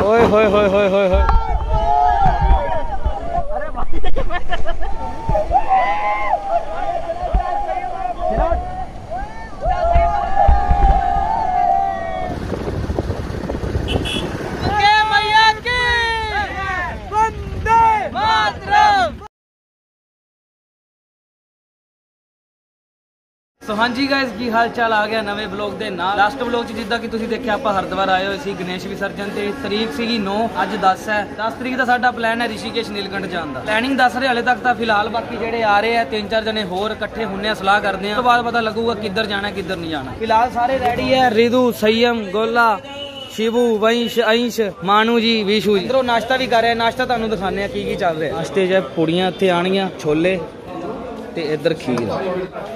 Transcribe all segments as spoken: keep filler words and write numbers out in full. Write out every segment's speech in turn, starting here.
ओए होए होए होए होए होए। तो हाँ जी गाइस की हाल चाल आ गया नवे ब्लॉग के नाल। लास्ट ब्लॉग च जिद्दां कि तुसीं देखिया आपां हरिद्वार आए हुए सी गणेश विसर्जन ते तरीक सीगी नौ, अज दस है। दस तरीक का साडा प्लान है ऋषिकेश नीलकंठ जाने का। प्लानिंग दस रहे हाले तक तो फिलहाल, बाकी जेडे आ रहे हैं तीन चार जने होर इकट्ठे हुन्ने सलाह करते हैं, तो बाद पता लगूगा किधर जाना किधर नहीं जाना। फिलहाल सारे रेडी है, रिदू, संयम, गोला, शिवू, वंश, अंश, मानू जी, विशू जी। इधरों नाश्ता भी कर रहे हैं, नाश्ता तुहानूं दिखाने की की चल रहा है। नाश्ते च पूड़ियां इत्थे आणियां, छोले ते इधर खीर।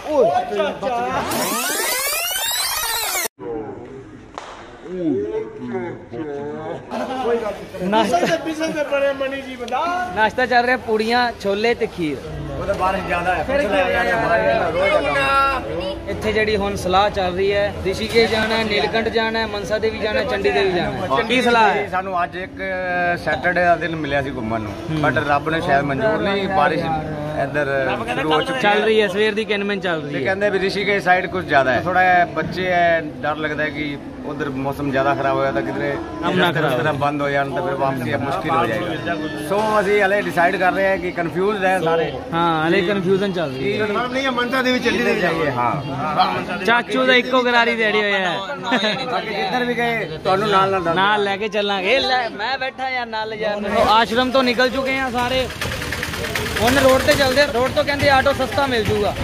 नाश्ता चल रहा पूड़ियां, छोले ते खीर। इत्थे जिहड़ी हुण सलाह चल रही है, ऋषिकेश जाना है, नीलकंठ जाना है, मनसा देवी जाना है, चंडी देवी जाना है। की सलाह है? सानू अज एक सैटरडे का दिन मिलिया सी घुम्मण नूं, बट रब ने शायद मंजूर नहीं, बारिश इधर शुरू हो चुकी चल रही है, सवेर दी किनमें चल रही है। कहते भी ऋषिकेश साइड कुछ ज्यादा है, थोड़ा बच्चे है, डर लगता है कि उधर मौसम ज्यादा खराब हो जाता, किधरे बंद हो जाए तो फिर वापसी मुश्किल हो जाएगा। सो अभी हले डिसाइड कर रहे हैं कि कंफ्यूज है सारे। हाँ हले कंफ्यूजन चल रही है। मनसा देवी चली नहीं जाइए। हाँ चाचू तो इको गरारी देड़ी हुई है, इधर भी गए तो नाल लेके चलांगे। मैं बैठा यार नाल यार। आश्रम तो निकल चुके हैं सारे, उन रोड ते चलते, रोड तो कहते आटो सस्ता मिल जूगा।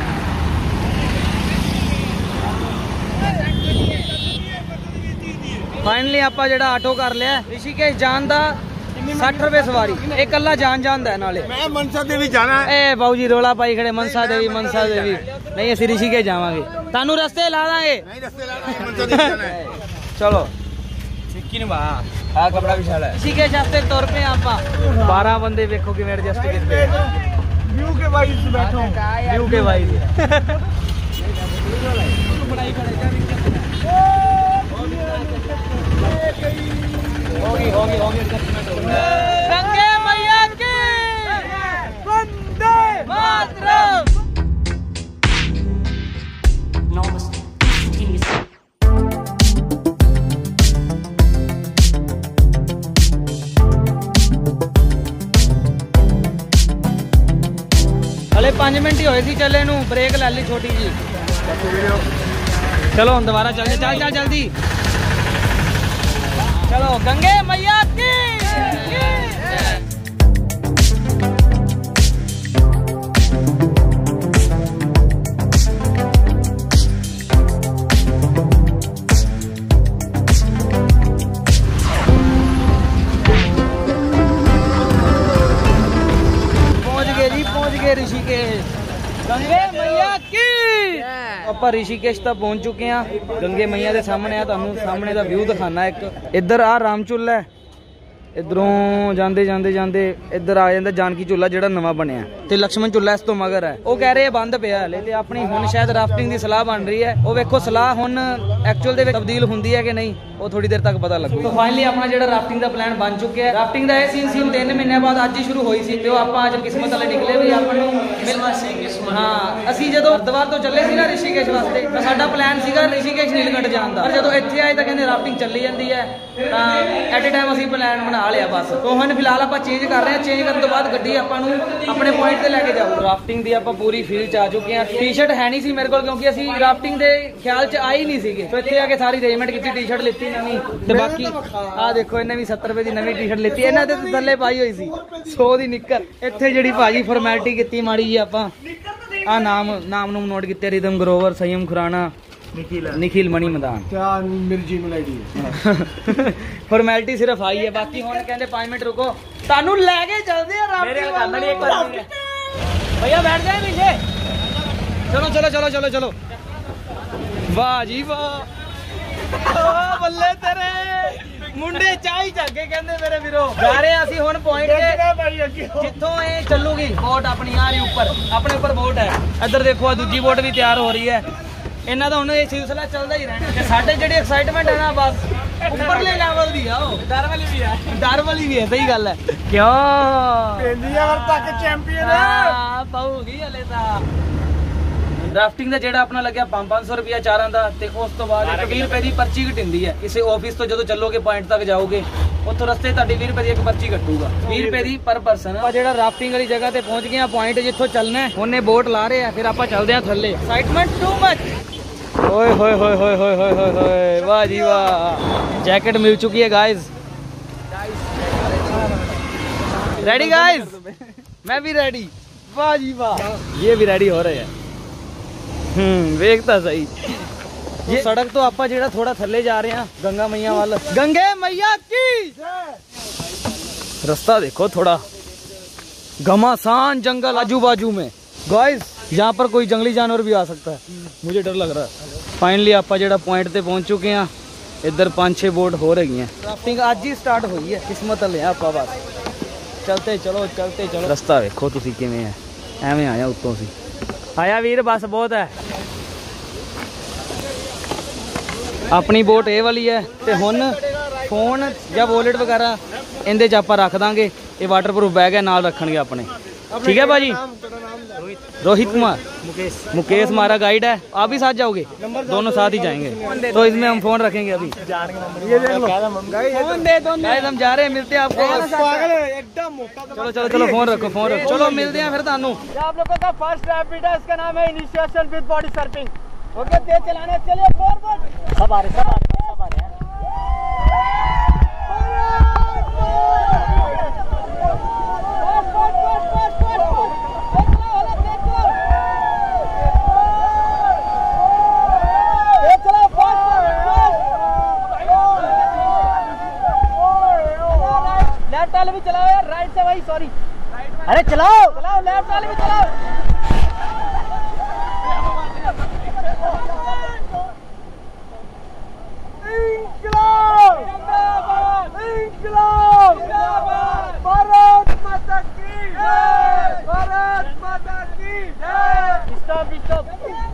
फाइनली आपा जेड़ा आटो कर लिया ऋषिकेश जान दा साठ रुपए सवारी, एक कला जान जान है नाले। मैं मनसा देवी जाना है। ए बाबू जी रोला पाई खड़े, मनसा देवी मनसा देवी नहीं, असि ऋषिकेश जावांगे, तानू रस्ते ला देंगे। नहीं रस्ते ला देंगे, मनसा देवी जाना है। चलो सिक्की ने बा आ कपड़ा विशाल है। ऋषिकेश वास्ते तुर पे आपा बारह बंदे देखो कि मेरे एडजस्ट कितने व्यू के वाइज बैठो, व्यू के वाइज होगी होगी होगी। गंगे मैया की वंदे मातरम। हले पांच मिनट ही होए सी चले नू, ब्रेक लै ली छोटी जी। चलो हम दोबारा चल चल चल जल्दी चलो। गंगे मैया की पहुंच गए जी, पहुंच गए ऋषिकेश। गंगे मैया की ਆਪਾਂ ऋषिकेश तक पहुंच चुके हैं। गंगे मैया के सामने तुहानू सामने का व्यू दिखाना एक। इधर आ राम झूला है, इधरों जाते जाते जाते इधर आ जाता जानकी झूला जो नवा बनया, तो लक्ष्मण झूला इस तो मगर है। वो कह रहे बंद पे हले, तो अपनी हुण शायद राफ्टिंग की सलाह बन रही है। वो वेखो सलाह हुण एक्चुअल दे विच तब्दील होंदी है कि नहीं, वो थोड़ी देर तक पता लगू। तो फाइनली अपना जो राफ्टिंग का प्लान बन चुका है। राफ्टिंग का यह सीन सीन तीन महीने बाद अज ही शुरू हुई सी, तो आप अज किस्मत वाले निकले भी अपन। हाँ असी जो हरिद्वार तो चले सी ना ऋषिकेश वास्ते, तो साडा प्लान सीगा ऋषिकेश नीलकंठ जाने का, पर जो इत्थे आए तो कहते राफ्टिंग चली जाती है, एट ए टाइम असी प्लान बना लिया बस। तो हम फिलहाल आप चेंज कर रहे हैं, चेंज करने तो बाद गड्डी आपां अपने पॉइंट से लैके जाओ। राफ्टिंग की आप पूरी फील्ड आ चुके हैं। टी शर्ट है नहीं सी मेरे को, क्योंकि असी राफ्टिंग के ख्याल च आए नहीं सी, तो इतने आके सारी अरेंजमेंट की टी शर्ट लेती नवी। तो बाकी आ देखो इन्हें भी सत्तर रुपए की नवी टी शर्ट लेती, इन्होंने तो थल्ले पाई हुई सी सौ की निक्कर। इत्थे जिहड़ी भाजी फॉर्मैलिटी की माड़ी जी आपां आ नाम नाम नूम नोट किते, रिदम ग्रोवर, संयम खुराना, निखिल मणि मैदान। क्या मिर्जी मिलाई फॉर्मैलिटी सिर्फ आई है, बाकी हुण कहंदे पांच मिनट रुको तानू लेके चलदे आ। भैया बैठ जाए पीछे, चलो चलो चलो चलो चलो। वाह जी वाह, बल्ले तेरे मुंडे चाही जागे कहंदे मेरे वीरो। जा रहे असीं हुण पॉइंट ते जिथों ये चलूगी बोट अपनी आ रही ऊपर, अपने ऊपर बोट है। इधर देखो दूजी बोट भी तैयार हो रही है। इन्हां दा हुण ये सिलसिला चलदा ही रहना। साडे जिहड़ी एक्साइटमेंट है ना बस ऊपरले लेवल दी आओ, डर वाली भी है, डर वाली भी है, सही गल है। क्यों तक चैंपियन पाऊगी हले ता। ड्राफ्टिंग ਦਾ ਜਿਹੜਾ ਆਪਣਾ ਲੱਗਿਆ ਪੰਜ ਪੰਜ ਸੌ ਰੁਪਿਆ ਚਾਰਾਂ ਦਾ, ਤੇ ਉਸ ਤੋਂ ਬਾਅਦ ਇੱਕ ਵੀਹ ਰੁਪਏ ਦੀ ਪਰਚੀ ਘਟਿੰਦੀ ਹੈ। ਕਿਸੇ ਆਫਿਸ ਤੋਂ ਜਦੋਂ ਚੱਲੋਗੇ ਪੁਆਇੰਟ ਤੱਕ ਜਾਓਗੇ, ਉੱਥੋਂ ਰਸਤੇ ਤੁਹਾਡੀ ਵੀਹ ਰੁਪਏ ਦੀ ਇੱਕ ਪਰਚੀ ਕੱਟੂਗਾ, ਵੀਹ ਰੁਪਏ ਦੀ ਪਰ ਪਰਸਨ। ਆਪਾਂ ਜਿਹੜਾ ਰਾਫਟਿੰਗ ਵਾਲੀ ਜਗ੍ਹਾ ਤੇ ਪਹੁੰਚ ਗਏ ਆ, ਪੁਆਇੰਟ ਜਿੱਥੋਂ ਚੱਲਣਾ ਹੈ, ਉਹਨੇ ਬੋਟ ਲਾ ਰਹੇ ਆ, ਫਿਰ ਆਪਾਂ ਚੱਲਦੇ ਆ ਥੱਲੇ। Excitement too much. ਓਏ ਹੋਏ ਹੋਏ ਹੋਏ ਹੋਏ ਹੋਏ ਹੋਏ ਹੋਏ, ਵਾਹ ਜੀ ਵਾਹ। जैकेट मिल चुकी है गाइस। Ready guys? मैं भी रेडी। वाह जी वाह, ये भी रेडी हो रहे हैं। हम्म वेखता सही। ये सड़क तो आपा जेड़ा थोड़ा थल्ले जा रहे हैं गंगा मैया वाला। गंगे मैया की रास्ता देखो, थोड़ा घमासान जंगल आजू बाजू में। गाइस यहाँ पर कोई जंगली जानवर भी आ सकता है, मुझे डर लग रहा है। फाइनली आपा जेड़ा पॉइंट पे पहुंच चुके हैं। इधर पांच छह बोट हो रही हैं। राफ्टिंग आज ही स्टार्ट हुई है, किस्मत ले आपा बस। चलते चलो चलते चलो। रास्ता देखो तुसी किवें है, एवें आया उत्तों सी। आया वीर बस बहुत है। अपनी बोट ये वाली है, ते हुन फोन या वॉलेट वगैरह इहदे च आपां रख दांगे। ये वाटरप्रूफ बैग है, नाल रखणगे अपने। ठीक है भाजी? रोहित कुमार। मुकेश मुकेश हमारा गाइड है। आप भी साथ जाओगे? दोनों साथ ही जाएंगे, तो इसमें हम फोन रखेंगे अभी। ये देख लो गाइस, हम जा रहे हैं, मिलते हैं आपको। चलो चलो चलो, फोन रखो फोन रखो। चलो मिलते हैं फिर तानू। आप लोगों का फर्स्ट रैपिड है, इसका नाम है initiation with body surfing. Okay, तेज चलाने, चलिए फॉरवर्ड। सब आ रहे सब आ रहे सब आ रहे हैं। लेफ्ट वाले भी चलाओ यार, राइट से भाई, सॉरी। अरे चलाओ चलाओ, लेफ्ट वाले भी चलाओ। भारत माता की जय, भारत माता की जय। Stop stop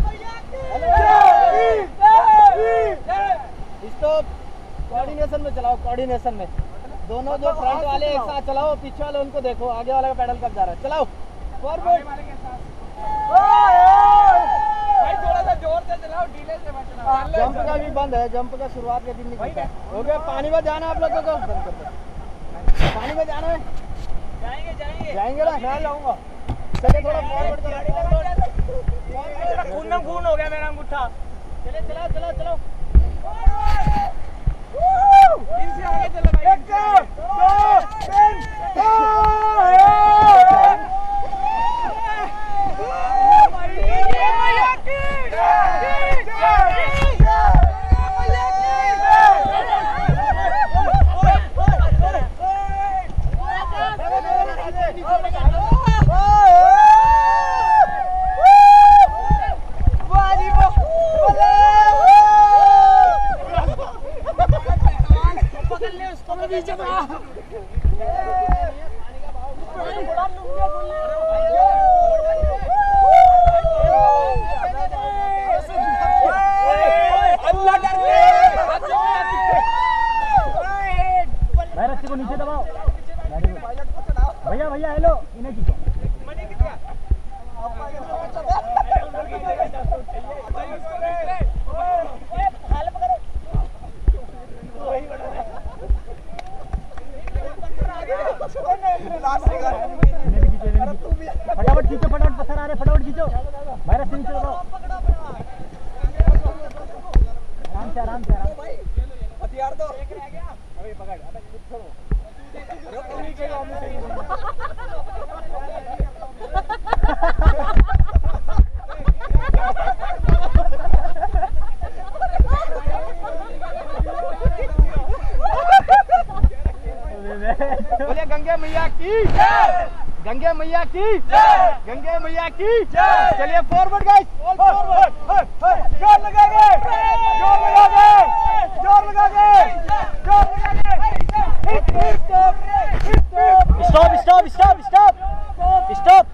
stop. कोऑर्डिनेशन में चलाओ, कोऑर्डिनेशन में। दोनों जो फ्रंट वाले एक साथ चलाओ, पीछे वाले उनको देखो, आगे वाले का पैडल कब जा रहा है। चलाओ फॉरवर्ड। भाई थोड़ा सा जोर से चलाओ, ढीले से मत चलाओ। जंप का भी बंद है, जंप का शुरुआत के दिन नहीं करता। हो गया, पानी में जाना आप लोगों को, बंद कर दो। पानी में जाना है, जाएंगे जाएंगे जाएंगे ना, मैं जाऊंगा। चलिए थोड़ा फॉरवर्ड करो, खून में खून हो गया मेरा अंगूठा। चलिए चलाओ चलाओ चलाओ, इनसे आगे चलो भाई। एक दो तीन को नीचे दबाओ। भैया भैया हेलो, इन्हें खींचो। फटाफट खींचो, फटाफट पत्थर आ रहे, फटाफट खींचो। भाई से नीचे दबाओ, आराम से आराम से आराम। हथियार दो, एक रह गया। अबे पकड़, अबे छोड़ो। बोलिए गंगे मैया की जय, गंगे मैया की जय, गंगे मैया की जय। चलिए फॉरवर्ड गाइस, फॉरवर्ड। जोर लगाएंगे, जोर लगाएंगे, जोर लगाएंगे, जोर लगाएंगे। Stop stop stop stop stop.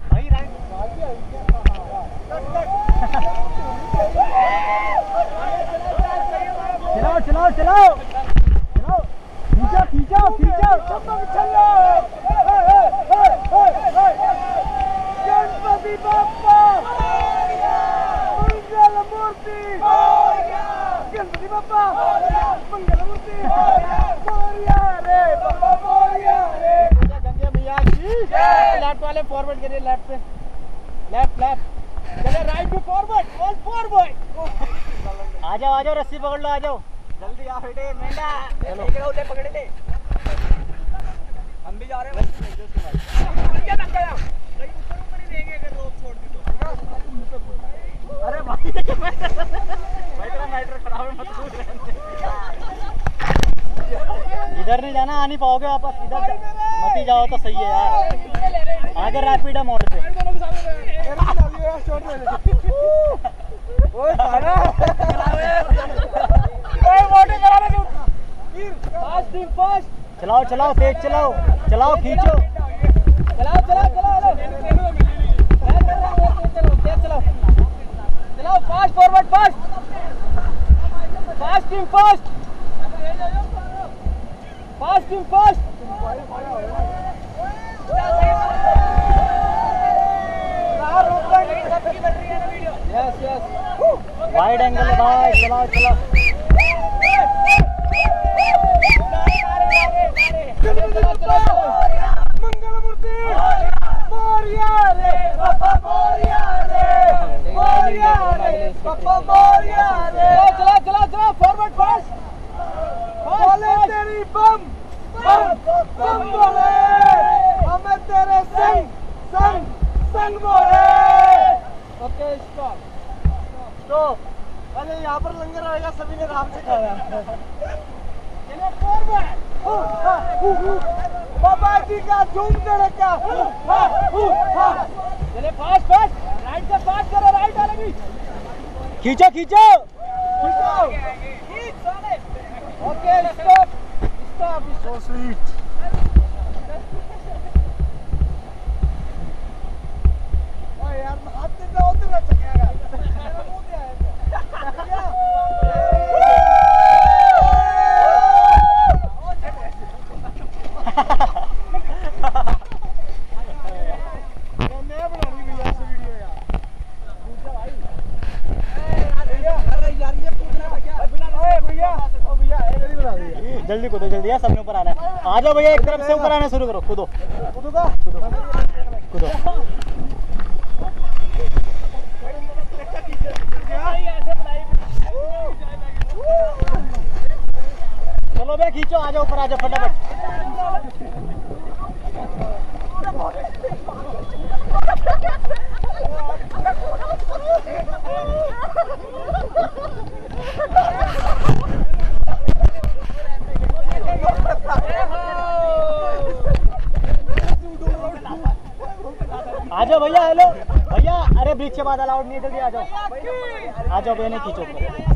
चलाओ चलाओ चलाओ। खींचो खींचो चलो गणपति बाप्पा मंगल मूर्ति गणपति बाप्पा मंगल मूर्ति मोरिया रे बाबा मोरिया रे गंगे मैया की लेफ्ट वाले फॉरवर्ड करिए लेफ्ट पे लेफ्ट लेफ्ट चले right to forward all forward आ जाओ आ जाओ रस्सी पकड़ लो आ जाओ जल्दी आ बेटे मेंढा चलो ले पकड़ ले हम भी जा रहे हैं क्या लग गया कहीं ऊपर ऊपर ही रहेंगे अगर रोप छोड़ दी तो अरे भाई भाई तेरा मैटर खराब है मत कूद इधर नहीं जाना आ नहीं पाओगे वापस इधर मत ही जाओ तो सही है यार आगे रैपिड है मोड़ पे ओए सारा ओए मोटे करा दे फास्ट टीम फास्ट चलाओ चलाओ तेज चलाओ चलाओ खींचो चलाओ चलाओ चलाओ चलो तेज चलाओ चलाओ fast forward fast fast team fast fast team fast yes yes wide angle है भाई चलाओ चलाओ मंगल मूर्ति मोरिया रे बाबा मोरिया रे मोरिया रे बाबा मोरिया रे चला चला चला फॉरवर्ड फास्ट बोले तेरी बम बम बम बोले हमें तेरे संग संग संग बोले ओके स्टॉप स्टॉप अरे यहाँ पर लंगर आएगा सभी ने राम से खाया चलो फॉरवर्ड बाबा जी का धूम धड़का चले फास्ट फास्ट राइट से फास्ट करो राइट वाले भी खींचो खींचो खींचो okay stop stop so sweet ओए यार हाथ से जाओ तो ना चकेगा जल्दी कूदो जल्दी यार सबने ऊपर आना है आ जाओ भैया एक तरफ से ऊपर आना शुरू करो कूदो कूदो का कूदो कूदो चलो भैया खींचो आ जाओ ऊपर आ जाओ फटाफट आ जाओ भैया हेलो भैया अरे ब्रिज के बाद अलाउड नहीं है जल्दी आ जाओ आ जाओ भैया नहीं खींचो